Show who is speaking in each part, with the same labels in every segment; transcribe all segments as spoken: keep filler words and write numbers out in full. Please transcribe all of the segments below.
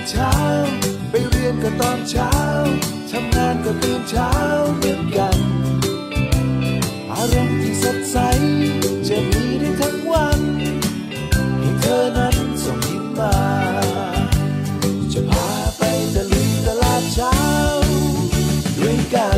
Speaker 1: เช้าไปเรียนก็ตอนเช้าทำงานก็ตื่นเช้าเหมือนกันอารมณ์ที่สดใสจะมีได้ทั้งวันให้เธอนั้นส่งยิ้มมาจะพาไปตะลุยตลาดเช้าด้วยกัน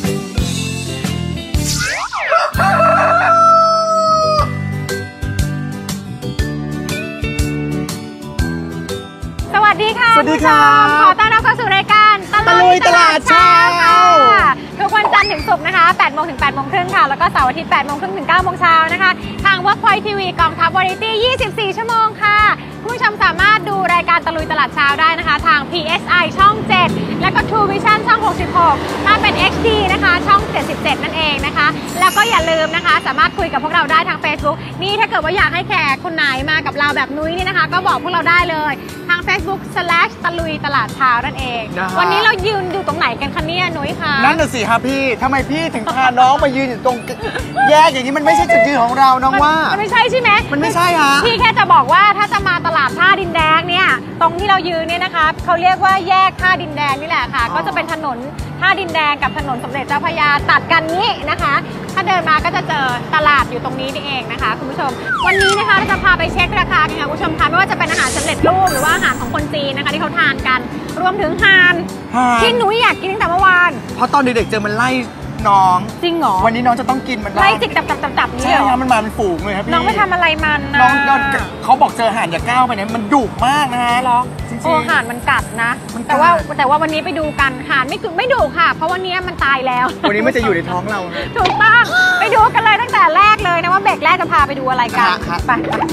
Speaker 2: สวัสดีค่ะ
Speaker 3: สวัสดีครับ
Speaker 2: ขอต้อนรับเข้าสู่รายการตะลุยตลาดเช้าค่ะทุกวันจันทร์ถึงศุกร์นะคะแปดโมงถึงแปดโมงครึ่งค่ะแล้วก็เสาร์อาทิตย์แปดโมงครึ่งถึงเก้าโมงเช้านะคะทาง Workpoint ที วี กองทัพวาไรตี้ยี่สิบสี่ชั่วโมงค่ะผู้ชมสามารถดูรายการตะลุยตลาดเช้าได้นะคะทาง พี เอส ไอ ช่องเจ็ดและก็ True Vision ช่องหกสิบหกถ้าเป็น เอช ดี นะคะช่องเจ็ดสิบเจ็ดนั่นเองนะคะแล้วก็อย่าลืมนะคะสามารถคุยกับพวกเราได้ทาง Facebook นี่ถ้าเกิดว่าอยากให้แขกคนไหนมากับเราแบบนุ้ยนี่นะคะก็บอกพวกเราได้เลยทาง Facebook สแลช ตะลุยตลาดเช้านั่นเองวันนี้เรายืนอยู่ตรงไหนกันคะเนี่ยนุ้ยคะ
Speaker 3: นั่นน่ะสิครับพี่ทำไมพี่ถึงพาน้องมายืนอยู่ตรงแยกอย่างนี้มันไม่ใช่จุดยืนของเราน้องว่า
Speaker 2: มันไม่ใช่ใช่ไหม
Speaker 3: มันไม่ใช่ฮะ
Speaker 2: พี่แค่จะบอกว่าถ้าจะมาตลาดท่าดินแดงเนี่ยตรงที่เรายืนเนี่ยนะคะเขาเรียกว่าแยกท่าดินแดงนี่แหละค่ะก็จะเป็นถนนท่าดินแดงกับถนนสมเด็จเจ้าพระยาตัดกันนี้นะคะถ้าเดินมาก็จะเจอตลาดอยู่ตรงนี้นี่เองนะคะคุณผู้ชมวันนี้นะคะเราจะพาไปเช็คราคากันค่ะคุณผู้ชมคะไม่ว่าจะเป็นอาหารสำเร็จรูปหรือว่าอาหารของคนจีนนะคะที่เขาทานกันรวมถึงห่านที่หนูอยากกินตั้งแต่เมื่อวาน
Speaker 3: เพราะตอนเด็กๆเจอมันไล่น้อง
Speaker 2: จริงเหรอ
Speaker 3: วันนี้น้องจะต้องกินมัน
Speaker 2: ไล่จิกจับจับจับจับนี่เหรอ
Speaker 3: มันมาเป็นฝูงเลยครับพี่
Speaker 2: น้องไปทำอะไรมันนะ
Speaker 3: น้องเขาบอกเจอห่านอย่าก้าวไปนะมันดุมากนะฮะ
Speaker 2: โอ้ห่านมันกัดนะแต่ว่าแต่ว่าวันนี้ไปดูกันห่านไม่คือไม่ดุค่ะเพราะวันนี้มันตายแล้ว
Speaker 3: วันนี้มันจะอยู่ในท้องเรา
Speaker 2: ถูกต้องไปดูกันเลยตั้งแต่แรกเลยนะว่าเบรกแรกจะพาไปดูอะไรกันไป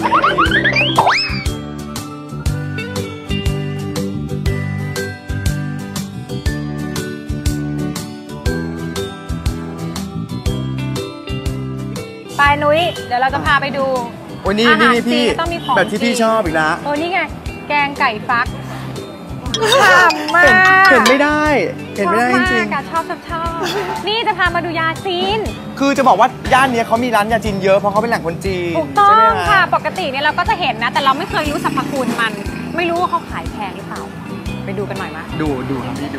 Speaker 2: ไปนุ้ยเดี๋ยวเราจะพาไปดู
Speaker 3: อาหารจีนต้องมีของแบบที่พี่ชอบอีกแล้ว
Speaker 2: โอ้นี่ไงแกงไก่ฟักฉ่ำมาก
Speaker 3: เห็นไม่ได้เห็นไม่ได้จริง
Speaker 2: ๆชอบชอบชอบนี่จะพามาดูยาจีน
Speaker 3: คือจะบอกว่าย่านนี้เขามีร้านยาจีนเยอะเพราะเขาเป็นแหล่งคนจีน
Speaker 2: ถูกต้องค่ะปกติเนี่ยเราก็จะเห็นนะแต่เราไม่เคยรู้สรรพคุณมันไม่รู้ว่าเขาขายแพงหรือเปล่าไปดูกันหน่อยมั้ย
Speaker 3: ดูดูครับพี่ดู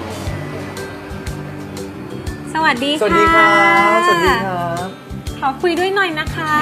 Speaker 2: สวัสดีค่ะ
Speaker 3: สวัสดีครับสวัสดีครับ
Speaker 2: ขอคุยด้วยหน่อยนะคะ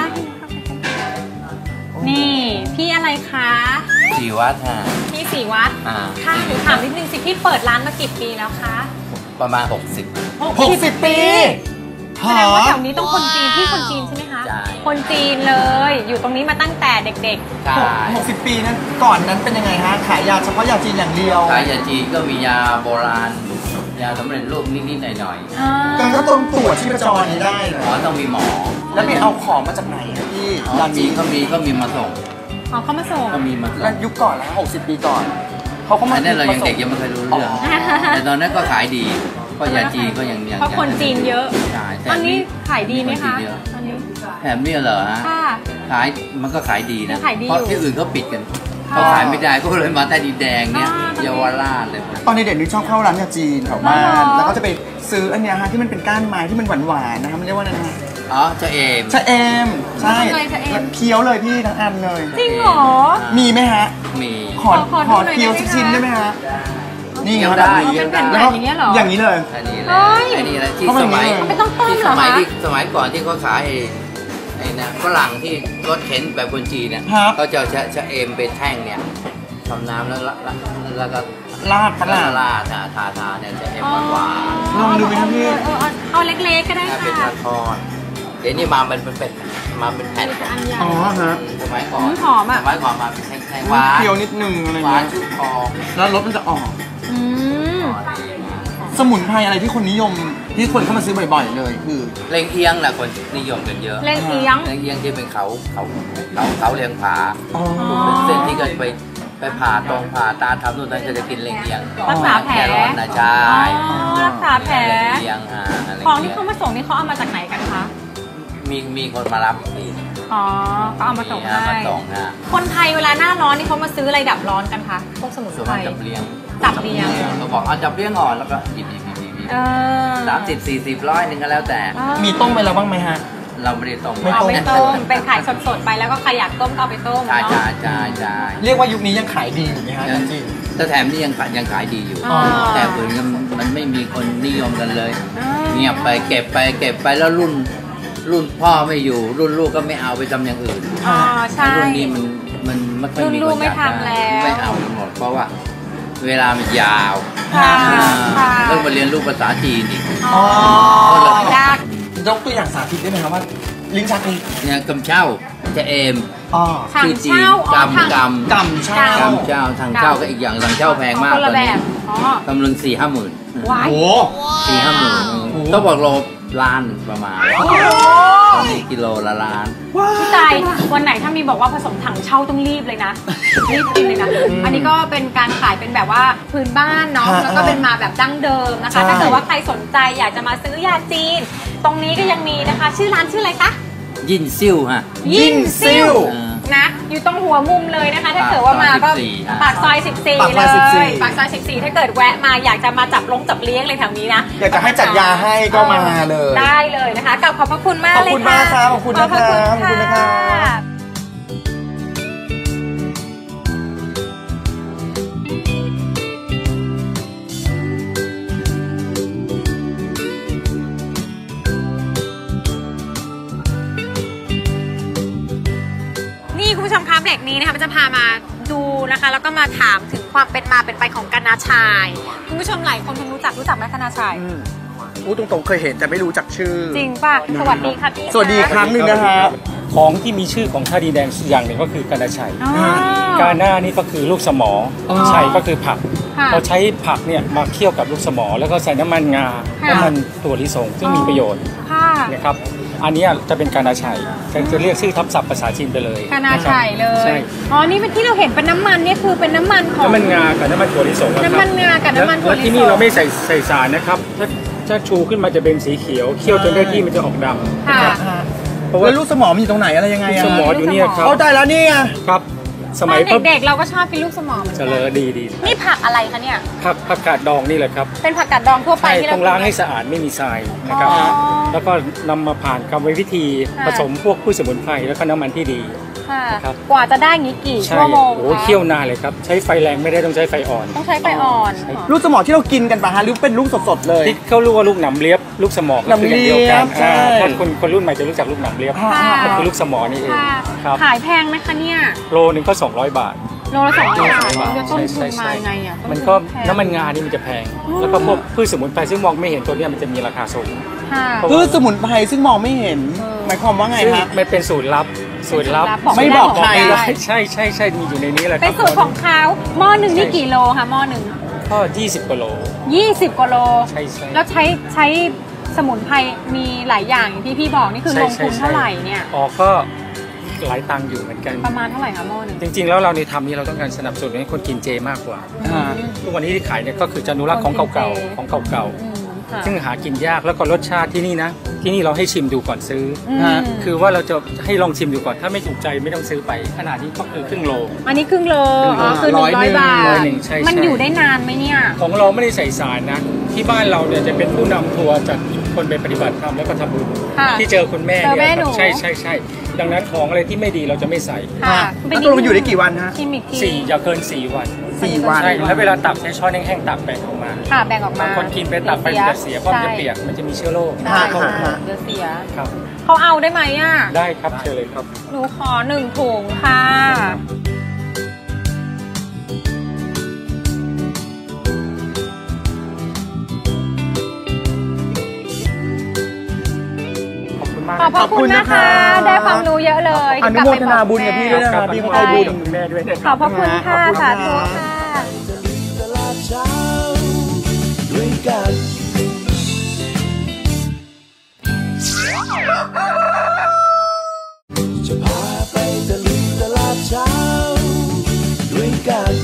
Speaker 2: นี่พี่อะไรคะ
Speaker 4: สีวัดค่ะ
Speaker 2: พี่สีวัดค่ะหนูถามนิดนึงสิพี่เปิดร้านมากี่ปีแล้วคะ
Speaker 4: ประมาณหกสิบ
Speaker 2: หกสิบปีแสดงว่าแถวนี้ต้องคนจีนพี่คนจีนใช่ไหมคะคนจีนเลยอยู่ตรงนี้มาตั้งแต่เด็ก
Speaker 3: ๆหกสิบปีนั้นก่อนนั้นเป็นยังไงฮะขายยาเฉพาะยาจีนอย่างเดียว
Speaker 4: ขายยาจีนก็มียาโบราณยาสำเร็จรูปนิดๆหน่อย
Speaker 3: ๆการก็ต้องตรวจชีพจรนี้ได้
Speaker 4: หมอต้องมีหมอ
Speaker 3: แล้วไปเอาของมาจากไหนครับพี่
Speaker 4: ยาจีนก็มีก็มีมาส่ง
Speaker 2: อ๋อเขามาส่ง
Speaker 4: ก็มีมา
Speaker 3: แล้วยุคก่อนแล้วหกสิบปีก่อนเขาก็มา
Speaker 4: แต่เรายังเด็กยังไม่เคยรู้เรื่องแต่ตอนนั้นก็ขายดีก็ยาจีนก็ยังยัง
Speaker 2: เพราะคนจีนเยอะตอนนี้ขายดีไหมคะตอนนี้
Speaker 4: แถมเนี่ยเหรอฮะขายมันก็ขายดีนะเพราะที่อื่นเขาปิดกันเขาขายไม่ได้ก็เลยมาแต่ดินแดงเนี่ยเยาวราชเลย
Speaker 3: ตอนเด็กๆนึกชอบเข้าร้านยาจีนแถวบ้านแล้วก็จะไปซื้ออันเนี้ยฮะที่มันเป็นก้านไม้ที่มันหวานๆนะครับมันเรียกว่าอะไรนะ
Speaker 4: อ๋อชะเอม
Speaker 3: ชะเอมใช่เคี้ยวเลยพี่ทั้งอันเลย
Speaker 2: จริงเหรอ
Speaker 3: มีไหมฮะ
Speaker 4: มี
Speaker 3: ขอขอเคี้ยวสักชิ้นได้ไหมฮะ
Speaker 4: นี่เขาได้
Speaker 2: เป็นแผ่นอย่างเงี้ยเหรอ
Speaker 3: อย่างนี้เลย
Speaker 4: อันนี้เลยอันนี้แหละที่สมัย
Speaker 2: ไม่ต้องต้มเหรอ
Speaker 4: สมัยที่สมัยก่อนที่เขาขายไอ้นะฝรั่งที่รถเข็นแบบคนจีนเนี่ยเขาจะชะชะเอมเป็นแท่งเนี่ยทำน้ำแล้วแล้วก็
Speaker 3: ลาด
Speaker 4: ลาดลาดทาทาทาเนี่ยจะเอมหวาน
Speaker 3: ลองดูไหมครับพี่
Speaker 2: เอาเล็กๆก็ได้ค่ะ
Speaker 4: เป็นทอดเดี๋ยวนี้มาเป็นเป็นมาเป็นแผ่น
Speaker 3: อ๋อฮะ
Speaker 4: สมัยก่อน
Speaker 2: หอมอ่ะ
Speaker 4: สมัยก่อนมาเป็นแท่งๆหวาน
Speaker 3: เคี้ยวนิดนึงอะไรเงี้ย
Speaker 4: หวานชุบคอ
Speaker 3: แล้วรสมันจะออกสมุนไพรอะไรที่คนนิยมที่คนเข้ามาซื้อบ่อยๆเลยคือ
Speaker 4: เล้งเอียงแหละคนนิยมกันเยอะ
Speaker 2: เล้งเอียง
Speaker 4: เล้งเอียงที่เป็นเขาเขาเขาเขาเลี้ยงผาเป็นเส้นที่ก็ไปไปผ่าตรงผ่าตาทำนู่นนั่นก็จะกินเล้งเอียง
Speaker 2: รักษาแผล
Speaker 4: ร้อนนะใช่
Speaker 2: รักษาแผล
Speaker 4: เอียงอ่า
Speaker 2: ของที่เขามาส่งนี่เขาเอามาจากไหนกันคะ
Speaker 4: มีมีคนมารับอีกที
Speaker 2: อ๋อเขาเอามาส่งให้คนไทยเวลาหน้าร้อนนี่เขามาซื้ออะไรดับร้อนกันคะพวกสมุนไพร
Speaker 4: จับเลี้ยง
Speaker 2: จับเลี้ยง
Speaker 4: เขาบอกเอาจับเลี้ยงอ่อนแล้วก็หยิบหยิบหยิบหยิบสามสิบสี่สิบร้อยหนึ่งก็แล้วแต่
Speaker 3: มีต้มไปแล้วบ้างไหมฮะ
Speaker 4: เราไม่ได้ต้ม
Speaker 2: ไม่ต้มเป็นขายสดๆไปแล้วก็ใครอยากต้มก็เอาไปต้ม
Speaker 4: ใช่ใช่ใช่ใช่
Speaker 3: เรียกว่ายุคนี้ยังขายดีอยู่ไหมฮะจริง
Speaker 4: แล้วแถมนี่ยังขายยังขายดีอยู่แต่อื่นมันไม่มีคนนิยมกันเลยเงียบไปเก็บไปเก็บไปแล้วรุ่นรุ่นพ่อไม่อยู่รุ่นลูกก็ไม่เอาไปทำอย่างอื่น
Speaker 2: อ๋อใช่
Speaker 4: รุ่นนี้มันมันไม่ค่อยมีคนอยากไม่เอาหมดเพราะว่าเวลามันยาวต้องมาเรียนรู้ภาษาจีนอีก
Speaker 2: อ๋อยาก
Speaker 3: ยกตัวอย่างสาธิตได้ไหมครับว่าลิ้นชักนี่
Speaker 4: เนี่ยกำเช่าจะเอม
Speaker 2: ชื่อจีน
Speaker 4: กำกำ
Speaker 3: กำเช่าก
Speaker 4: ำเช่าทางเช่าก็อีกอย่างทางเช่าแพงมากตอนนี้กำลังสี่ห้าหมื่น
Speaker 3: โอ้
Speaker 4: สี่ห้าหมื่นต้องบอกโลล้านประมาณตอนนี้กิโลละล้าน
Speaker 2: พี่ตายวันไหนถ้ามีบอกว่าผสมถังเช่าต้องรีบเลยนะรีบกินเลยนะอันนี้ก็เป็นการขายเป็นแบบว่าพื้นบ้านเนาะแล้วก็เป็นมาแบบดั้งเดิมนะคะถ้าเกิดว่าใครสนใจอยากจะมาซื้อยาจีนตรงนี้ก็ยังมีนะคะชื่อร้านชื่ออะไรคะ
Speaker 4: ยินซิ่วฮะ
Speaker 2: ยินซิ่วนะอยู่ตรงหัวมุมเลยนะคะถ้าเกิดว่ามาก็ปากซอยสิบสี่เลยปากซอยสิบสี่ถ้าเกิดแวะมาอยากจะมาจับลงจับเลี้ยงเลยแถวนี้นะ
Speaker 3: อยากจะให้จัดยาให้ก็มาเลย
Speaker 2: ได้เลยนะคะกับขอบพระคุณมากเลยค่ะ
Speaker 3: ขอบคุณมากครับขอบคุณนะครับขอบคุณนะครับ
Speaker 2: คุณผู้ชมคะเบรกนี้นะคะจะพามาดูนะคะแล้วก็มาถามถึงความเป็นมาเป็นไปของกนาชายคุณผู้ชมหลายคนคงรู้จักรู้จักไหมกนาชาย
Speaker 3: อู้ตรงๆเคยเห็นแต่ไม่รู้จักชื่อ
Speaker 2: จริงป่ะสวัสดีค่ะพี่
Speaker 3: สวัสดีครั้งหนึ่งนะครับ
Speaker 5: ของที่มีชื่อของชาดีแดงอย่างหนึ่งก็คือกานาชัยกาหน้านี่ก็คือลูกสมอชัยก็คือผักเราใช้ผักเนี่ยมาเคี่ยวกับลูกสมอแล้วก็ใส่น้ำมันงาน้ำมันถั่วลิสงซึ่งมีประโยชน์นะครับอันนี้จะเป็นกานาชัยจะเรียกชื่อทับศัพท์ภาษาจีนไปเลย
Speaker 2: กานาชัยเลยอ๋อนี่เป็นที่เราเห็นเป็นน้ำมันนี่คือเป็นน้ำมันของ
Speaker 5: น้ำมันงากับน้ำมันถั่วลิสง
Speaker 2: น้ำมันงากับน้ำมันถั่วลิสง
Speaker 5: แล้วที่นี่เราไม่ใส่ใส่สารนะครับถ้าถ้าชูขึ้นมาจะเป็นสีเขียวเคี่ยวจนได้ที่มันจะออกดำนะครับ
Speaker 3: เพราะว่าลูกสมอมันอยู่ตรงไหนอะไรยังไง
Speaker 5: สมออยู่นี่ครับ
Speaker 3: เข้าใจแล้วนี่
Speaker 5: ครับ
Speaker 2: สมัยเด็กๆเราก็ชอบกินลูกสมอ
Speaker 5: เจริญดีดี
Speaker 2: นี่ผักอะไรคะเนี่ย
Speaker 5: ผักผักกาดดองนี่แหละครับ
Speaker 2: เป็นผักกาดดองทั่วไปที่
Speaker 5: เราต้องล้างให้สะอาดไม่มีทรายนะครับแล้วก็นำมาผ่านกรรมวิธีผสมพวกพืชสมุนไพรแล้วก็น้ำมันที่ดี
Speaker 2: ครับกว่าจะได้งี้กี่ชั่วโมง
Speaker 5: โอ้เคี่ยวนานเลยครับใช้ไฟแรงไม่ได้ต้องใช้ไฟอ่อน
Speaker 2: ต้องใช้ไฟอ่อน
Speaker 3: ลูกสมอที่เรากินกันปะฮะหรือเป็นลูกสดๆเลย
Speaker 5: ที่เขาเรียกว่าลูกหนำเลียบลูกสมอคืออย่างเดียวกันถ้าคนคนรุ่นใหม่จะรู้จักลูกหนำเลียบก็คือลูกสมอนี่เอง
Speaker 2: ขายแพงไหมคะเนี่ย
Speaker 5: โลนึงก็สองร้อยบาท
Speaker 2: โลละสองร้อยบาทจะต้นทุนมาไงอ่ะ
Speaker 5: มันก็น้ำมันงานี่มันจะแพงแล้วก็พวกพืชสมุนไพรซึ่งมองไม่เห็นตัวนี้มันจะมีราคาสูง
Speaker 3: พืชสมุนไพรซึ่งมองไม่เห็นหมายความว่าไงครับ
Speaker 5: มันเป็นสูตรลับสูตรลับ
Speaker 3: ไม่บอกใคร
Speaker 5: ใช่ใช่ใช่มีอยู่ในนี้แหละ
Speaker 2: เป็นสูตรของเขาหม้อหนึ่งนี่กี่โลคะหม้อหนึ่ง
Speaker 5: ก็ยี่สิบกว่าโล
Speaker 2: ยี่สิบกว่าโล
Speaker 5: ใช่ใช่
Speaker 2: แล้วใช้ใช้สมุนไพรมีหลายอย่างที่พี่บอกนี่คือลงทุนเท่าไหร่เนี่ย
Speaker 5: อ๋อก็หลายตังค์อยู่เหมือนกัน
Speaker 2: ประมาณเท่าไหร่คะหม้อหนึ่ง
Speaker 5: จริงๆแล้วเราในทำนี้เราต้องการสนับสนุนให้คนกินเจมากกว่าทุกวันนี้ที่ขายเนี่ยก็คือจะอนุรักษ์ของเก่าๆของเก่าๆซึ่งหากินยากแล้วก็รสชาติที่นี่นะที่นี่เราให้ชิมดูก่อนซื้อคือว่าเราจะให้ลองชิมดูก่อนถ้าไม่ถูกใจไม่ต้องซื้อไปขนาดนี้ก็คือครึ่งโล
Speaker 2: อันนี้ครึ่งโลอ๋อคือหนึ่งร้อยบาทมันอยู่ได้นานไหมเนี่ย
Speaker 5: ของเราไม่ได้ใส่สารนะที่บ้านเราเนี่ยจะเป็นผู้นำทัวร์จากคนไปปฏิบัติธรรมแล้วก็ทำบุญที่เจอคุณแม่เนี่ยใช่ใช่ใช่ดังนั้นของอะไรที่ไม่ดีเราจะไม่ใส่
Speaker 3: แล้วตัวมันอยู่ได้กี่วันฮะ
Speaker 5: สี่อย่าเกินสี่วัน
Speaker 3: สี่วัน
Speaker 5: ใช่แล้วเวลาตักใช้ช้อนแห้งๆตักแบ่งออกมา
Speaker 2: ค่ะแบ่งออกมา
Speaker 5: คนกินไปตักไปจะเสียเพราะมันจะเปียกมันจะมีเชื้อโรค
Speaker 2: ค่ะเดี๋ยวเสีย
Speaker 5: ครับ
Speaker 2: เขาเอาได้ไหมอ่ะ
Speaker 5: ได้ครับเชิญเลยครับ
Speaker 2: หนูขอหนึ่งถุงค่ะขอบคุณนะคะได้ความรู้เยอะเลย
Speaker 3: อนุโมทนาบุญกับพี่ด้วยนะครับพี่ให้บุญแม่ด้วย
Speaker 2: ขอบคุณค่ะสาธุค่ะ
Speaker 1: จะพาไปตะลุยตลาดเช้าด้วยกัน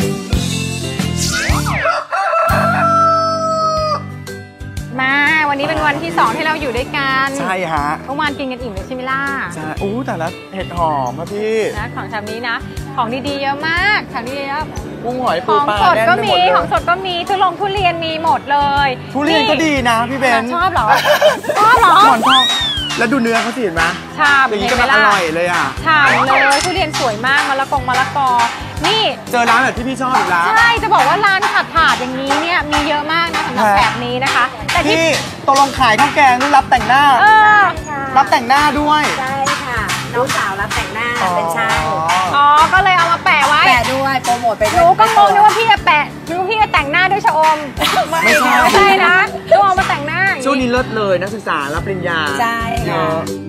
Speaker 2: มาวันนี้เป็นวันที่สองที่เราอยู่ด้วยกัน
Speaker 3: ใช่ฮะ
Speaker 2: เมื่อวานกินกันอิ่มเลยใช่ไหมล่ะ
Speaker 3: ใช่อู้แต่ละเห็ดหอมครับพี่
Speaker 2: นะของชามนี้นะของดีๆเยอะมากของดีๆเยอะ
Speaker 3: กุ้งหอยปูปลา
Speaker 2: ของสดก็มีของสดก็มีทุลงทุเรียนมีหมดเลย
Speaker 3: ทุเรียนก็ดีนะพี่เบน
Speaker 2: ชอบเหรอชอบเหรอ
Speaker 3: หมอนทองแล้วดูเนื้อเขาสิเห็นไหม
Speaker 2: ชาม
Speaker 3: อย่างนี้ก็อร่อยเลยอ่ะ
Speaker 2: ชามเลยทุเรียนสวยมากมะละกงมะละกอนี่
Speaker 3: เจอร้านแบบที่พี่ชอบอีกแล้ว
Speaker 2: ใช่จะบอกว่าร้านผัดถาดอย่างนี้เนี่ยมีเยอะมากนะสำหรับแบบนี้นะคะแต่ที่
Speaker 3: พี่ตกลงขายข้าวแกงนี่รับแต่งหน้ารับแต่งหน้าด้วย
Speaker 6: ใช่ค่ะน้องสาวรับแต่งหน้าเป็นช่าง
Speaker 2: อ๋อก็เลยเอามาแปะไว้
Speaker 6: แปะด้วยโปรโมทไปด้วย
Speaker 2: หนูก็งงนึกว่าพี่จะแปะนึกว่าพี่จะแต่งหน้าด้วยชะอม
Speaker 3: ไม่ใช่
Speaker 2: ไม่ใช่นะต้องเอามาแต่งหน้า
Speaker 3: ช่วงนี้เลิศเลยนักศึกษารับปริญญา
Speaker 6: ใช่ค่ะ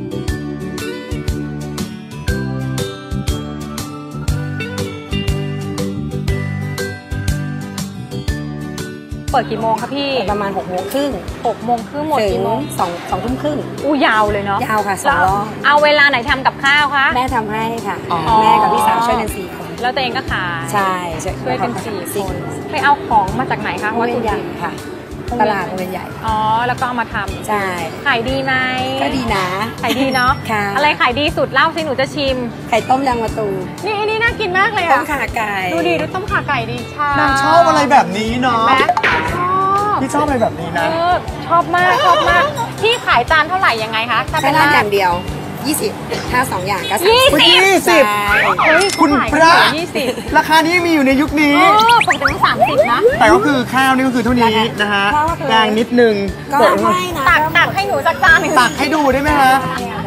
Speaker 2: เปิดกี่โมงคะพี่
Speaker 6: ประมาณหกโมงครึ่ง
Speaker 2: หกโมงครึ่งหมดกี่โมง
Speaker 6: สองสองทุ่มครึ่ง
Speaker 2: อู้ยาวเลยเนาะ
Speaker 6: ยาวค่ะสองรอบ
Speaker 2: เอาเวลาไหนทำกับข้าวคะ
Speaker 6: แม่ทำให้ค่ะแม่กับพี่สาวช่วยกันสี่คน
Speaker 2: แล้วตัวเองก็ขาย
Speaker 6: ใช่
Speaker 2: ช่วยกันสี่คนไปเอาของมาจากไหนคะ
Speaker 6: วัตถุดิบค่ะตลาดโรงเรียนใหญ่
Speaker 2: อ๋อแล้วก็เอามาทำ
Speaker 6: ใช่
Speaker 2: ขายดีไหม
Speaker 6: ก็ดีนะ
Speaker 2: ขายดีเนาะ
Speaker 6: ค่ะ
Speaker 2: อะไรขายดีสุดเล่าสิหนูจะชิม
Speaker 6: ไข่ต้มยางมะตูม
Speaker 2: นี่อันนี้น่ากินมากเลยอะ
Speaker 6: ต้มข่าไก่
Speaker 2: ดูดีดูต้มข่าไก่ดีชาน
Speaker 3: างชอบอะไรแบบนี้เนาะ
Speaker 2: ชอบ
Speaker 3: พี่ชอบอะไรแบบนี้นะ
Speaker 2: ชอบมากชอบมากพี่ขายจานเท่าไหร่ยังไงคะ
Speaker 6: ถ้าเป็นร้านอย่างเดียวยี่สิบถ้าสองอย่างก็
Speaker 2: ยี่สิบ
Speaker 3: ยี่สิบคุณพระราคานี้มีอยู่ในยุคนี้
Speaker 2: ปกติต้องสามสิบนะ
Speaker 3: แต่ก็คือข้าวนี่ก็คือเท่านี้นะฮะแกงนิดนึง
Speaker 6: ก็ไม่นะ
Speaker 2: ตักตักให้หนูสักจานหนึ่ง
Speaker 3: ตักให้ดูได้ไหมฮะ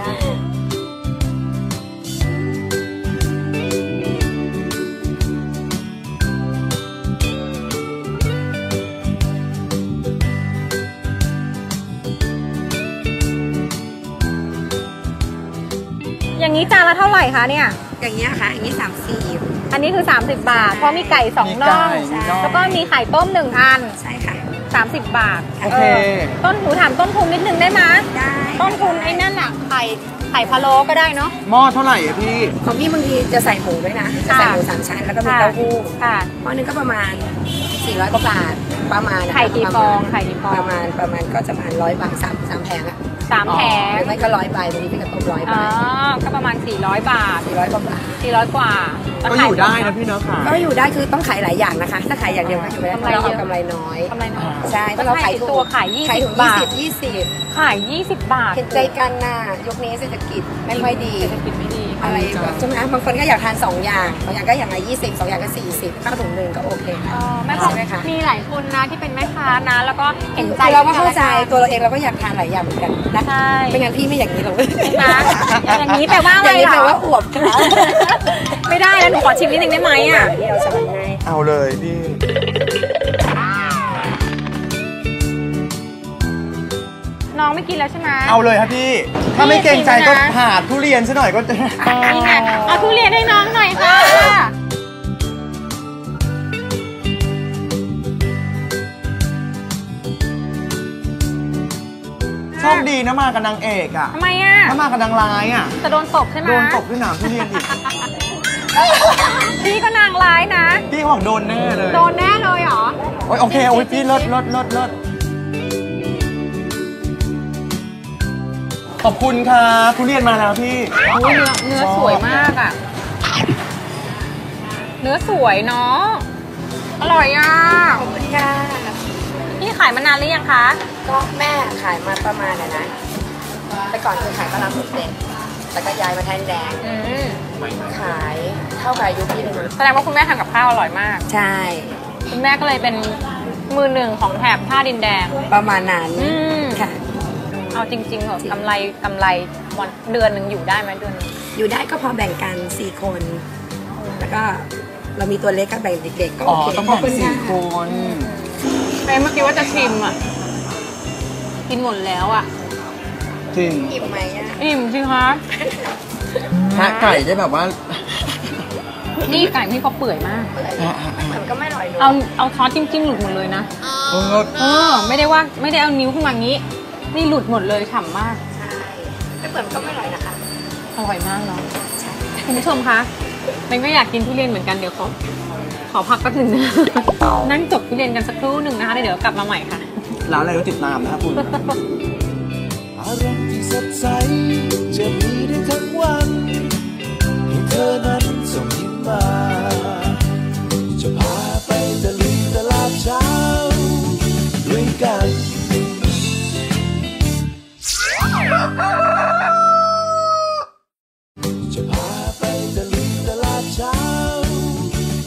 Speaker 2: อย่างนี้จานละเท่าไหร่คะเนี่ย
Speaker 6: อย่างนี้ค่ะอย่างนี้สามสิบ
Speaker 2: อันนี้คือสามสิบบาทเพราะมีไก่สองน่องแล้วก็มีไข่ต้มหนึ่งอัน
Speaker 6: ใช่ค่ะ
Speaker 2: สามสิบบาท
Speaker 3: โอเค
Speaker 2: ต้นหนูถามต้นทุนนิดนึงได้ไหม
Speaker 6: ได้
Speaker 2: ต้นทุนไอ้นั่นอะไข่ไข่พะโล้ก็ได้เนาะ
Speaker 3: หม้อเท่าไหร่อะพี่
Speaker 6: ของพี่บางทีจะใส่หมูด้วยนะจะใส่หมูสามชั้นแล้วก็มีเต้าหู้
Speaker 2: ค่ะ
Speaker 6: หม้อนึงก็ประมาณสี่ร้อยกว่าบาทประมาณ
Speaker 2: ไข่กี่ฟองไข่กี่ฟอง
Speaker 6: ประมาณประมาณก็จะประมาณร้อยบาทสามสามแผงอะ
Speaker 2: สามแผง
Speaker 6: หรือไม่ก็ร้อยใบบางทีพี่ก็ต้มร้อยใบ
Speaker 2: อ๋อก็ประมาณสี่ร้อยบาท
Speaker 6: สี่ร้อยกว่าบาท
Speaker 2: สี่ร้อยกว่า
Speaker 3: ก็อยู่ได้นะพี่เนาะค่ะ
Speaker 6: ก็อยู่ได้คือต้องขายหลายอย่างนะคะถ้าขายอย่างเดียวก็อยู่ไม่ได้เราเอากำไรน้อย
Speaker 2: กำไรน้อย
Speaker 6: ใช่เพราะเราขาย
Speaker 2: ตัวขายยี่สิบบาท
Speaker 6: ยี่สิบ
Speaker 2: ขายยี่สิบบาท
Speaker 6: เห็นใจกันน่ะยุคนี้เศรษฐกิจไม่ค่อยดี
Speaker 2: เศรษฐกิจไม่ดี
Speaker 6: อะไรแบบใช่ไหมบางคนก็อยากทานสองอย่างบางอย่างก็อย่างละยี่สิบสองอย่างก็สี่สิบข้าวถุงหนึ่งก็โอเค
Speaker 2: แม่ค้ามีหลายคนนะที่เป็นแม่ค้านะแล้วก็เห็นใจ
Speaker 6: เราก็เข้าใจตัวเราเองเราก็อยากทานหลายอย่างเหมือนกันนะเป็นงานที่ไม่อย่างนี้หรอก
Speaker 2: นะอย่างนี้แต่ว่าอะไร
Speaker 6: ล่ะแปลว่าอวบ
Speaker 2: ไม่ได้แล้วหนูขอชิมนิดนึงได้ไหมอ่ะ
Speaker 6: เราจะมันให้
Speaker 3: เอาเลยพี่
Speaker 2: น้องไม่กินแล้วใช่ไหม
Speaker 3: เอาเลยครับพี่ถ้าไม่เกรงใจก็ผ่าทุเรียนซะหน่อยก็จะ
Speaker 2: นี่ไงเอาทุเรียนให้น้องหน่อยค่ะ
Speaker 3: โชคดีนะมากับนางเอกอ่ะ
Speaker 2: ทำไมอ่ะ
Speaker 3: ถ้ามากับนางร้ายอ่ะ
Speaker 2: จะโดนตบใช่ไหม
Speaker 3: โดนตบด้วยหนามทุเรียนอีก
Speaker 2: พี่ก็นางร้ายนะ
Speaker 3: พี่บอกโดนแน่เลย
Speaker 2: โดนแน่เลยเหรอ
Speaker 3: โอ้ยโอเคโอ้ยพี่เลิศเลิศเลิศเลิศขอบคุณค่ะทุเรียนมาแล้วพี่
Speaker 2: โอ้ยเนื้อเนื้อสวยมากอ่ะเนื้อสวยเนาะอร่อยอ่ะ
Speaker 6: ขอบคุณค่ะ
Speaker 2: พี่ขายมานานหรือยังคะ
Speaker 6: ก็แม่ขายมาประมาณนะนะแต่ก่อนคือขายมะนาวสุดเด็ดแต่ก็ย้ายมาแทนแดงขายเท่ากับอายุพี่เลย
Speaker 2: แสดงว่าคุณแม่ทำกับข้าวอร่อยมาก
Speaker 6: ใช่
Speaker 2: คุณแม่ก็เลยเป็นมือหนึ่งของแถบท่าดินแดง
Speaker 6: ประมาณนั้นค่ะ
Speaker 2: เอาจริงๆเหรอกำไรกำไรวันเดือนหนึ่งอยู่ได้ไหมเดือนนึง
Speaker 6: อยู่ได้ก็พอแบ่งกันสี่คนแล้วก็เรามีตัวเล็กก็แบ่งเด็กๆก็โอเค
Speaker 3: ต้องแบ่งสี่คน
Speaker 2: เมื่อกี้ว่าจะชิมอ่ะกินหมดแล้วอ่ะ
Speaker 3: จริง
Speaker 6: อิ่มไหมอ่ะ
Speaker 2: อิ่มจริงคะ
Speaker 3: แทะไก่ได้แบบว่า
Speaker 2: นี่ไก่พี่เขาเปื่อยมาก
Speaker 6: มันก็ไม่อร่อยเนอะ
Speaker 2: เอาเอาช้อนจิ้มๆหลุดหมดเลยนะ
Speaker 3: เออ
Speaker 2: เออไม่ได้ว่าไม่ได้เอานิ้วขึ้นมางี้นี่หลุดหมดเลยฉ่ำมาก
Speaker 6: ใช่ไม่เปื่อยก็ไม่อร่อยนะคะ
Speaker 2: อร่อยมากเนาะคุณผู้ชมคะมันก็อยากกินทุเรียนเหมือนกันเดี๋ยวขอขอพักแป๊บหนึ่งนะนั่งจบทุเรียนกันสักครู่หนึ่งนะคะเดี๋ยวกลับมาใหม่ค่ะ
Speaker 3: แล้วอะไรก็ติดตามนะครับคุณ
Speaker 1: อารมณ์ที่สดใสจะมีได้ทั้งวันให้เธอนั้นส่งยิ้มมาจะพาไปตะลุยตลาดเช้าด้วยกันจะพาไปตะลุยตลาดเช้า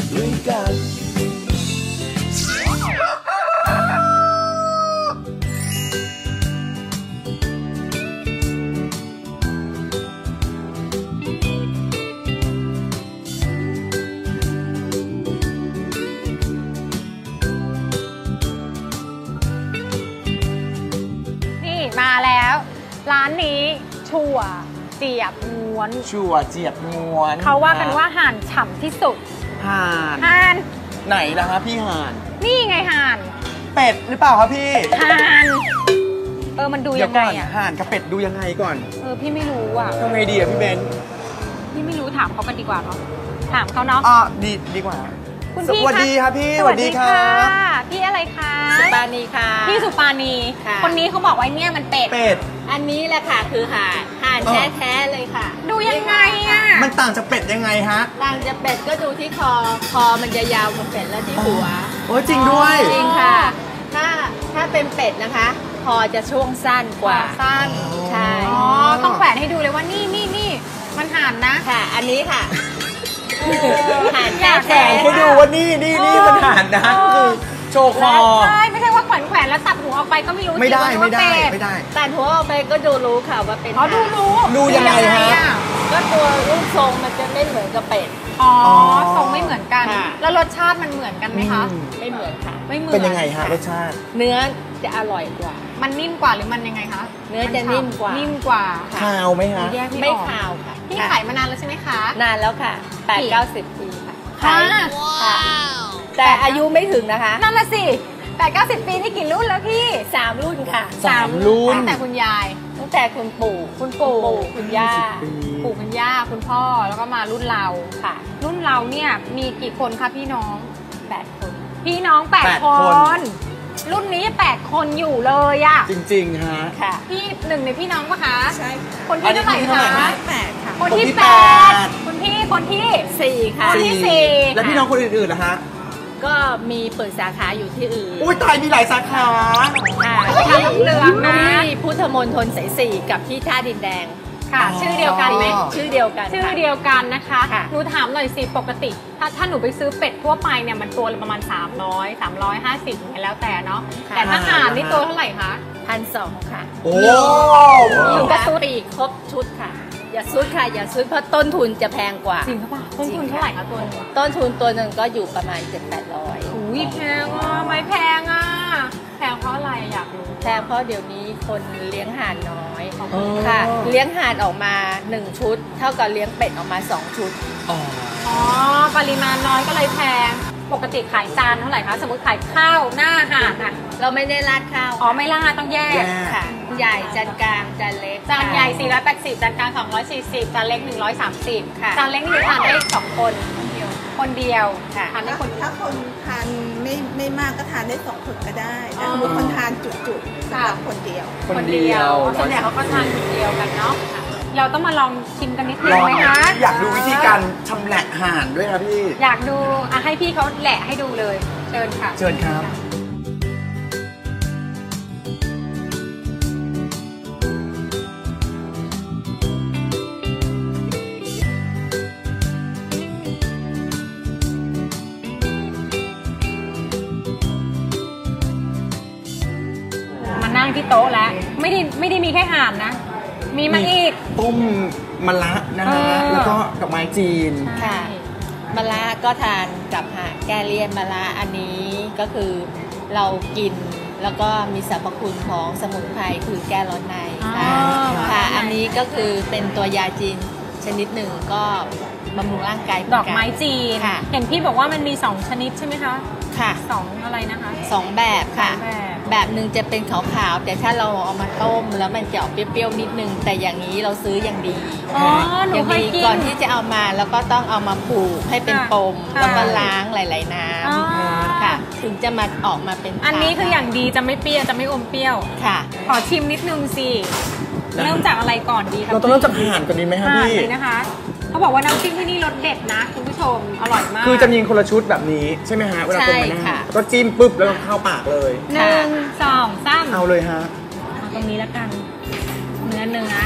Speaker 2: ชั่วเจียบม้วน
Speaker 3: ชัวเจียบม้วน
Speaker 2: เขาว่ากันว่าห่านฉ่ำที่สุด
Speaker 3: ห่าน
Speaker 2: ห่าน
Speaker 3: ไหนล่ะคะพี่ห่าน
Speaker 2: นี่ไงห่าน
Speaker 3: เป็ดหรือเปล่าคะพี่
Speaker 2: ห่านเออมันดู
Speaker 3: เดี๋
Speaker 2: ยั
Speaker 3: ยว
Speaker 2: งไง
Speaker 3: ก่อน
Speaker 2: อ่ะ
Speaker 3: ห่านกับเป็ดดูยังไงก่อน
Speaker 2: เออพี่ไม่รู้อ่ะ
Speaker 3: ทำไงดีอะพี่เบน
Speaker 2: พี่ไม่รู้ถามเขากันดีกว่าเนาะถามเขาเนาะ
Speaker 3: อ่ะดีดีกว่า
Speaker 2: คุณพี่
Speaker 3: สวัสดีครับพี่
Speaker 2: สวัสดีค่ะ
Speaker 3: บ
Speaker 2: พี่อะไรคะ
Speaker 6: สุปานีค่ะ
Speaker 2: พี่สุปานี
Speaker 6: ค่ะ
Speaker 2: คนนี้เขาบอกว่าเนี่ยมันเป็ด
Speaker 3: เป็ด
Speaker 6: อันนี้แหละค่ะคือห่านห่าน
Speaker 3: เออ
Speaker 6: แท้ๆเลยค่ะ
Speaker 2: ดูยังไงอ่ะ
Speaker 3: มันต่างจากเป็ดยังไงฮะ
Speaker 6: ต่างจากเป็ดก็ดูที่คอ คอมันจะยาวกว่าเป็ดแล้วที่หัว
Speaker 3: โอ้ยจริงด้วย
Speaker 6: จริงค่ะ ถ้าถ้าเป็นเป็ดนะคะ คอจะช่วงสั้นกว่า
Speaker 2: สั้น
Speaker 6: ใช่
Speaker 2: อ๋อต้องแขวนให้ดูเลยว่านี่นี่นี่มันห่านนะ
Speaker 6: ค่ะ อันนี้ค่ะห่าน
Speaker 2: อยาก
Speaker 6: แท้
Speaker 3: ให้ดูว่านี่นี่นี่มันห่านนะ
Speaker 2: เออ
Speaker 3: คือโชว์คอ
Speaker 2: ใช่ไม่ใช่ว่าแขวนแขวนแล้วตัดหัวออกไปก็ไม่รู้
Speaker 3: ไม่ได้
Speaker 2: สิว่า
Speaker 3: ไม่ได้
Speaker 2: เป็
Speaker 3: ไม่ได้
Speaker 6: ตัดหัวออกไปก็ดูรู้ค่ะว่าเป็น
Speaker 2: อ๋อดูรู้
Speaker 3: ดูยังไงฮะ
Speaker 2: อ่
Speaker 6: ก็ตัวรูปทรงมันจะไม่เหมือนกับเป็ด
Speaker 2: อ๋อ
Speaker 3: อ๋อ
Speaker 2: ทรงไม่เหมือนกัน
Speaker 6: ค่ะ
Speaker 2: แล้วรสชาติมันเหมือนกันไหมคะ
Speaker 3: อืม
Speaker 6: ไม่เหมือนค่ะ
Speaker 2: ไม่เหมือน
Speaker 3: เป็นยังไงฮะรสชาติ
Speaker 6: เนื้อจะอร่อยกว่า
Speaker 2: มันนิ่มกว่าหรือมันยังไงคะ
Speaker 6: เนื้อจะนิ่มกว่า
Speaker 2: นิ่มกว่า
Speaker 6: ค่ะ
Speaker 3: คาวไหมฮะ
Speaker 2: แยกไม่
Speaker 6: ไม่
Speaker 2: ออก
Speaker 6: ขาวค่ะ
Speaker 2: พี่
Speaker 6: ค่ะ
Speaker 2: ขายมานานแล้วใช่ไหมคะ
Speaker 6: นานแล้วค่ะแปด
Speaker 2: กี่
Speaker 6: เก้าสิบปีค่ะ
Speaker 2: ค่ะ
Speaker 6: ค่ะแต่อายุไม่ถึงนะคะ
Speaker 2: นั่นละสิแปดเก้าสิบปีนี่กี่รุ่นแล้วพี่
Speaker 6: สามรุ่นค่ะ
Speaker 3: สามรุ่น
Speaker 2: ตั้งแต่คุณยาย
Speaker 6: ตั้งแต่คุณปู่
Speaker 2: คุณปู่
Speaker 6: คุณย่า
Speaker 3: ปี
Speaker 2: ปู่คุณย่าคุณพ่อแล้วก็มารุ่นเรา
Speaker 6: ค่ะ
Speaker 2: รุ่นเราเนี่ยมีกี่คนคะพี่น้อง
Speaker 6: แปดคน
Speaker 2: พี่น้องแปด
Speaker 3: แปด
Speaker 2: ค
Speaker 3: คน
Speaker 2: น รุ่นนี้แปดคนอยู่เลยอะ
Speaker 3: จริง ๆ ฮะ
Speaker 6: ค่ะ
Speaker 2: พี่หนึ่งในพี่น้องปะคะ
Speaker 6: ใช่
Speaker 2: คนที่เท่าไหร่
Speaker 3: อันนี้คนที่
Speaker 2: คะ
Speaker 3: เท่าไหร่นะ
Speaker 6: แปดค่ะ
Speaker 2: คนที่
Speaker 3: คนที่
Speaker 2: แป
Speaker 3: แป
Speaker 2: ด
Speaker 3: ด
Speaker 2: คุณพี่คนที่
Speaker 6: สี่ค่ะ
Speaker 2: คนที่สี่
Speaker 3: แล้วพี่น้องคนอื่นๆนะฮะ
Speaker 6: ก็มีเปิดสาขาอยู่ที่อื่น
Speaker 3: อุ้ยตายมีหลายสาขา
Speaker 6: ค่ะ
Speaker 2: ค่ะเหลืองนะ
Speaker 6: ที่พุทธมณฑลสายสี่กับที่ท่าดินแดง
Speaker 2: ค่ะ ชื่อเดียวกันไหม
Speaker 6: ชื่อเดียวกัน
Speaker 2: ชื่อ
Speaker 6: ค่ะ
Speaker 2: เดียวกันนะคะ
Speaker 6: ค่ะ
Speaker 2: หนูถามหน่อยสิปกติ ถ้าถ้าหนูไปซื้อเป็ดทั่วไปเนี่ยมันตัวละประมาณสามร้อย สามร้อยห้าสิบแล้วแต่เนาะแต่ถ้าห่านนี่ตัวเท่าไหร่คะ
Speaker 6: พันสองค่ะ
Speaker 3: โอ้
Speaker 6: มีกระสุดปีกครบชุดค่ะ อย่าซุดค่ะอย่าซุดเพราะต้นทุนจะแพงกว่า
Speaker 2: จริงหรือเปล่าต้นทุนเท่าไหร่คะตัวหนึง
Speaker 6: ต้นทุนตัวหนึ่งก็อยู่ประมาณ เจ็ดแปดร้อย
Speaker 2: อุ้ยแพงอ่ะไม่แพงอ่ะแพงเพราะอะไรอยากรู้
Speaker 6: แพงเพราะเดี๋ยวนี้คนเลี้ยงห่านน้อย
Speaker 3: อ๋อ
Speaker 6: ค่ะ เลี้ยงห่านออกมาหนึ่งชุด เท่ากับเลี้ยงเป็ดออกมาสองชุด
Speaker 3: อ๋อ
Speaker 2: อ๋อปริมาณน้อยก็เลยแพงปกติขายจานเท่าไหร่คะสมมติขายข้าวหน้าห่านอ่ะ
Speaker 6: เราไม่ได้ราดข้าว
Speaker 2: อ๋อไม่ล่าต้องแยก
Speaker 3: แยก
Speaker 6: ค่ะ ใหญ่จานกลางจานเล็ก
Speaker 2: จานใหญ่
Speaker 6: ค่ะ
Speaker 2: สี่ร้อยแปดสิบจานกลางสองร้อยสี่สิบจานเล็กหนึ่งร้อยสามสิบ
Speaker 6: ค่ะ
Speaker 2: จานเล็กนี่ทานได้สองคนคนเดียว
Speaker 6: ค่ะ
Speaker 2: ทานได้คน
Speaker 7: ถ้าคนทานไม่ไม่มากก็ทานได้สองคนก็ได้แต่สมมติคนทานจุๆสำหรับคนเดียว
Speaker 3: คนเดียว
Speaker 2: ส่วนใหญ่เขาก็ทานคนเดียวกันเนาะเราต้องมาลองชิมกันนิดนึ
Speaker 3: ล
Speaker 2: ง
Speaker 3: อง
Speaker 2: ไหมคะ
Speaker 3: อยากดูวิธีการชำแหละห่านด้วยครับพี่
Speaker 2: อยากดูอ่ะให้พี่เขาแหละให้ดูเลย เชิญค่ะ
Speaker 3: เชิญครับ
Speaker 2: มานั่งที่โต๊ะแล้ว ไม่ได้ไม่ได้มีแค่ห่านนะ มีมาอีก
Speaker 3: ต้มมะระนะฮะ
Speaker 2: เออ
Speaker 3: แล้วก็ดอกไม้จีน
Speaker 6: ค่ะมะระก็ทานกับห่านแกเลียนมะระอันนี้ก็คือเรากินแล้วก็มีสรรพคุณของสมุนไพรคือแก้ร้อนในค่ะ
Speaker 2: อ๋อ
Speaker 6: ค่ะ อันนี้ก็คือเป็นตัวยาจีนชนิดหนึ่งก็บำรุงร่างกายเหน
Speaker 2: ด
Speaker 6: น
Speaker 2: อกไม้จีน
Speaker 6: ค่ะ
Speaker 2: เห็นพี่บอกว่ามันมีสองชนิดใช่ไหมคะ
Speaker 6: ค่ะ
Speaker 2: สองอะไรนะคะ
Speaker 6: สองแบบค่ะ
Speaker 2: สองแบบ
Speaker 6: แบบหนึ่งจะเป็นขาวๆแต่ถ้าเราเอามาต้มแล้วมันจะออกเปรี้ยวๆนิดนึง แต่อย่างนี้เราซื้ออย่างดี
Speaker 2: อ๋อหนู
Speaker 6: อย่าง
Speaker 2: เคย
Speaker 6: ดี
Speaker 2: กิน
Speaker 6: ก่อนที่จะเอามาแล้วก็ต้องเอามาผูกให้เป็น
Speaker 2: ค่ะ
Speaker 6: ปม
Speaker 2: ค่ะ
Speaker 6: แล้วก็ล้างหลาย ๆ น้
Speaker 2: อ๋อ
Speaker 6: ำค่ะ ถึงจะมาออกมาเป็น
Speaker 2: อันนี้คืออย่าง
Speaker 6: ท
Speaker 2: ดีจะไม่เปรี้ยวจะไม่อมเปรี้ยว
Speaker 6: ค่ะ
Speaker 2: ขอชิมนิดนึงสิ
Speaker 3: ได้
Speaker 2: เริ่มจากอะไรก่อนดีคะ
Speaker 3: เราต้องเริ่มจากห่านก่อนดีไหมครับ
Speaker 2: ห่าน
Speaker 3: พี่
Speaker 2: เลยนะคะ เขาบอกว่าน้ำจิ้มที่นี่รสเด็ดนะคุณผู้ชม อร่อยมาก
Speaker 3: คือจะมีคนละชุดแบบนี้ใช่ไหมฮะเวลาต้มมะ
Speaker 6: ใช่
Speaker 3: นาว
Speaker 6: ค่ะ
Speaker 3: แล้วก็จิ้มปุ๊บแล้วก็เข้าปากเลย
Speaker 2: หนึ่งสองสาม
Speaker 3: เอาเลยฮะ
Speaker 2: เอาตรงนี้แล้วกัน เนื้อเนื้อ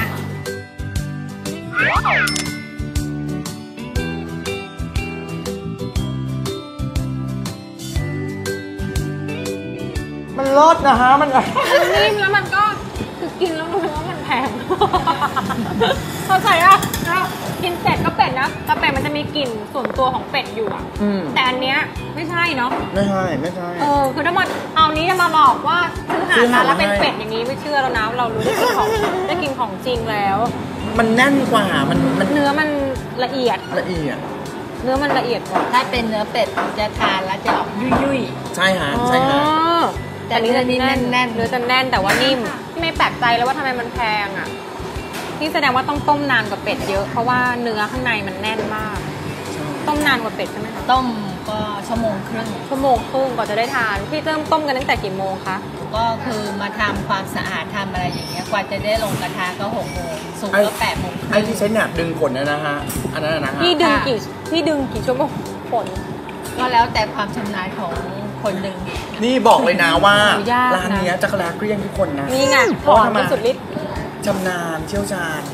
Speaker 3: มันรสนะฮะมัน
Speaker 2: นิ่มแล้วมันก็คือกินแล้วรู้สึกว่ามันแพง เข้าใจอ่ะกินเป็ดก็เป็ดนะแต่เป็ดมันจะมีกลิ่นส่วนตัวของเป็ดอยู่อะ
Speaker 3: อืม
Speaker 2: แต่อันเนี้ยไม่ใช่เนาะ
Speaker 3: ไม่ใช่ไม่ใช่
Speaker 2: เออคือถ้ามาเอานี้จะมาหลอกว่าซื้อหา
Speaker 3: ซื้อหา
Speaker 2: มาแล้วเป็น
Speaker 3: ให้
Speaker 2: เป็ดอย่างนี้ไม่เชื่อแล้วนะเรารู้ได้กินของได้กินของจริงแล้ว
Speaker 3: มันแน่นกว่ามันมัน
Speaker 2: เนื้อมันละเอียด
Speaker 3: ละเอียด
Speaker 2: เนื้อมันละเอียดกว่า
Speaker 6: ถ้าเป็นเนื้อเป็ดจะทานแล้วจะออกยุ่ย
Speaker 3: ใช่ฮะใช่ฮะ
Speaker 2: อ๋อ
Speaker 6: แต่เนื้อนี่แน่น
Speaker 2: เนื้อจะแน่นแต่ว่านิ่มไม่แปลกใจแล้วว่าทำไมมันแพงอ่ะนี่แสดงว่าต้องต้มนานกว่าเป็ดเยอะเพราะว่าเนื้อข้างในมันแน่นมาก ต้มนานกว่าเป็ดใช่ไหมคะ
Speaker 6: ๆต้มก็ชั่วโมงครึ่ง
Speaker 2: ชั่วโมงครึ่งกว่าจะได้ทานพี่เริ่มต้มกันตั้งแต่กี่โมงคะ
Speaker 6: ก็คือมาทำความสะอาดทำอะไรอย่างเงี้ยกว่าจะได้ลงกระทะก็หกโมงสุกก็แปดโมงค
Speaker 3: ไอ้
Speaker 6: รึ่ง
Speaker 3: ที่ใช้แหนบดึงขนเนยนะฮะอันนั้นนะฮะ
Speaker 2: พี่ดึงกี่พี่ดึงกี่ชั่วโมงผล
Speaker 6: ก็แล้วแต่ความชำนาญของคนดึง
Speaker 3: นี่บอกเลยนะว่า
Speaker 2: โอ้ยากนะ
Speaker 3: ร้านเนี้ยจะกระลาเกลี้ยงทุกคนนะ
Speaker 2: นี่ไง
Speaker 3: เพ
Speaker 2: ถ
Speaker 3: ราะ
Speaker 2: อน
Speaker 3: ทำไม
Speaker 2: เป็นสุดฤทธิ์
Speaker 3: ชำนาญเชี่ยวชาญ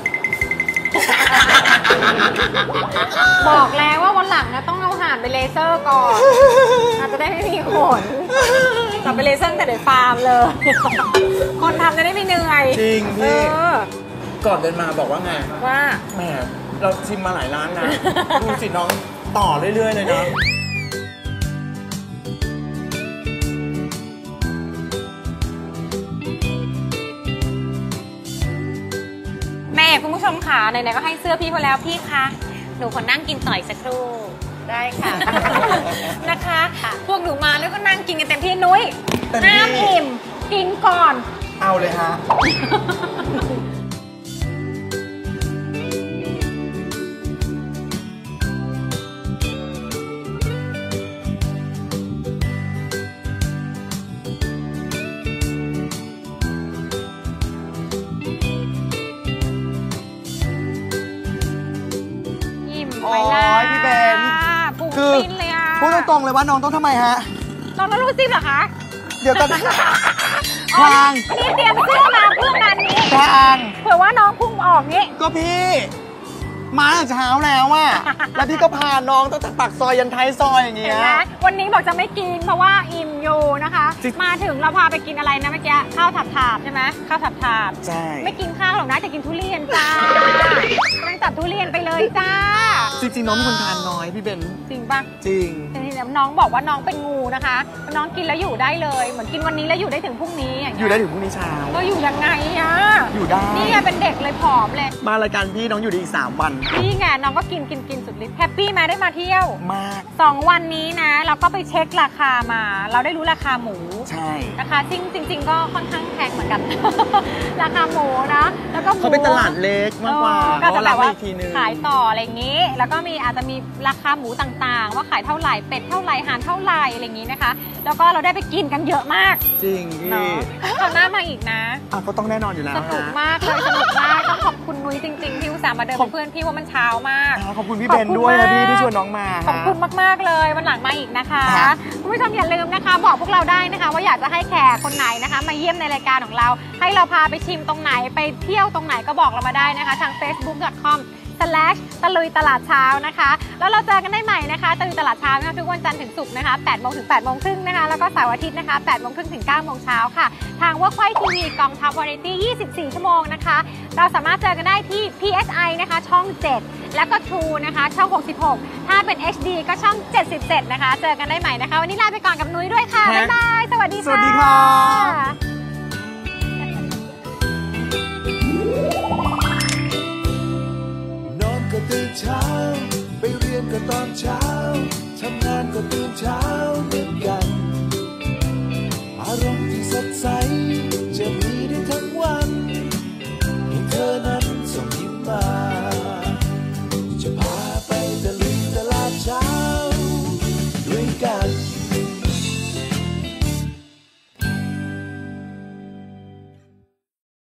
Speaker 2: บอกแล้วว่าวันหลังนะต้องเอาห่านไปเลเซอร์ก่อนอาจจะได้ไม่มีขนกลับไปเลเซอร์แต่ในฟาร์มเลย คนทำจะได้ไม่เหนื่อย
Speaker 3: จริงพี่
Speaker 2: เออ
Speaker 3: ก่อนเดินมาบอกว่าไง
Speaker 2: ว่า
Speaker 3: แหมเราชิมมาหลายร้านนะ ดูสิน้องต่อเรื่อยๆเลยนะ
Speaker 2: แม่คุณผู้ชมค่ะไหนๆก็ให้เสื้อพี่เขาแล้วพี่คะหนูขอนั่งกินต่อยสักครู่ได้ค่ะ นะคะ พวกหนูมาแล้วก็นั่งกินกันเต็มที่นุ้ย
Speaker 3: เต็มที่
Speaker 2: ห้ามอิ่มกินก่อน
Speaker 3: เอาเลยฮะ
Speaker 2: อิ่ม
Speaker 3: โอ๊
Speaker 2: ไปละ
Speaker 3: ยพี่เบน
Speaker 2: พุง
Speaker 3: คือ
Speaker 2: ปิ้นเลยอ่ะ
Speaker 3: พูดตรงๆเลยว่าน้องต้องทำไมฮะ
Speaker 2: เราต้องรู้ซิเหรอคะ
Speaker 3: เดี๋ยวตอน
Speaker 2: อ๋อ
Speaker 3: ทาง
Speaker 2: นี่เตรียมเสื้อมาเพื่องานนี้
Speaker 3: ทาง
Speaker 2: เผื่อว่าน้องพุ่งออกนี้
Speaker 3: ก็พี่ มาตั้งแต่เช้าแล้วอะแล้วพี่ก็พาน้องตั้งแต่ปากซอยยันท้ายซอยอย่างเงี้
Speaker 2: เห็น
Speaker 3: ย
Speaker 2: ไหมวันนี้บอกจะไม่กินเพราะว่าอิ่มอยู่นะคะ
Speaker 3: จริง
Speaker 2: มาถึงเราพาไปกินอะไรนะเมื่อกี้ข้าวถับถาบใช่ไหมข้าวถับถาบ
Speaker 3: ใช่
Speaker 2: ไม่กินข้าวหรอกนะจะกินทุเรียนจ้ากำลังตัดทุเรียนไปเลยจ้า
Speaker 3: จริงๆน้องเป็นคนทานน้อยพี่เบน
Speaker 2: จริงปะ
Speaker 3: จริง
Speaker 2: แต่ทีนี้น้องบอกว่าน้องเป็นงูนะคะน้องกินแล้วอยู่ได้เลยเหมือนกินวันนี้แล้วอยู่ได้ถึงพรุ่งนี้อย่าง
Speaker 3: อ
Speaker 2: เงี้
Speaker 3: ยู่ได้ถึงพรุ่งนี้เช้า
Speaker 2: ก็อยู่ยังไงอะ
Speaker 3: อยู่ได้
Speaker 2: นี่ไงเป็นเด็กเลยผอมเลย
Speaker 3: มารายการพี่น้องอยู่ได้อีกสามวัน
Speaker 2: นี่ไงน้องก็กินกินกินสุดฤทธิ์แฮปปี้ไหมได้มาเที่ยว
Speaker 3: มาก
Speaker 2: สองวันนี้นะ เราก็ไปเช็คราคามา เราได้รู้ราคาหมู
Speaker 3: ใช่
Speaker 2: นะคะจริงจริง ๆ ก็ค่อนข้างแพงเหมือนกัน ราคาหมูนะแล้วก็หมู
Speaker 3: เขาเป็นตลาดเล็กมากกว่า
Speaker 2: เออ
Speaker 3: เขา
Speaker 2: ก็จะแบ
Speaker 3: รับบ มา
Speaker 2: ว่า
Speaker 3: อีกทีนึง
Speaker 2: ขายต่ออะไรอย่างนี้ แล้วก็มีอาจจะมีราคาหมูต่างๆ ว่าขายเท่าไหร่เป็ดเท่าไหร่ห่านเท่าไหร่อะไรอย่างนี้นะคะ แล้วก็เราได้ไปกินกันเยอะมาก
Speaker 3: จริงพี่
Speaker 2: เนาะคราวหน้ามาอีกนะ
Speaker 3: อ่ะก็ต้องแน่นอนอยู่แล้ว
Speaker 2: สนุก
Speaker 3: ฮะ
Speaker 2: มากเลยสนุกมากต้องขอบคุณนุ้ยจริงๆที่อุตส่าห์มาเดินเป็นเพื่อนพี่ว่ามันเช้ามาก
Speaker 3: อ่ะขอบคุณพี่เบนด้วยนะพี่ที่ชวนน้องมา
Speaker 2: ขอบคุณมากๆเลยวันหลังมาอีกนะคะ
Speaker 3: ครับ
Speaker 2: คุณผู้ชมอย่าลืมนะคะ บอกพวกเราได้นะคะ ว่าอยากจะให้แขกคนไหนนะคะ มาเยี่ยมในรายการของเรา ให้เราพาไปชิมตรงไหนไปเที่ยวตรงไหนก็บอกเรามาได้นะคะ ทาง เฟซบุ๊ก ดอท คอม สแลช ตะลุยตลาดเช้านะคะ แล้วเราเจอกันได้ใหม่นะคะตะลุยตลาดเช้านะคะทุกวันจันทร์ถึงศุกร์นะคะแปดโมงถึงแปดโมงครึ่งนะคะแล้วก็เสาร์อาทิตย์นะคะแปดโมงครึ่งถึงเก้าโมงเช้าค่ะทางเวิร์กพอยท์ทีวีกองทัพวาไรตี้ยี่สิบสี่ชั่วโมงนะคะเราสามารถเจอกันได้ที่ พี เอส ไอ นะคะช่องเจ็ดแล้วก็ True นะคะช่องหกสิบหกถ้าเป็น เอช ดี ก็ช่องเจ็ดสิบเจ็ดนะคะเจอกันได้ใหม่นะคะวันนี้ลาไปก่อนกับนุ้ยด้วยค่ะบ๊ายบายสวัสดีค่ะ
Speaker 3: สวัสดีครับ
Speaker 1: นอนก็ตื่นเช้า ไปเรียนก็ตอนเช้า ทำงานก็ตื่นเช้า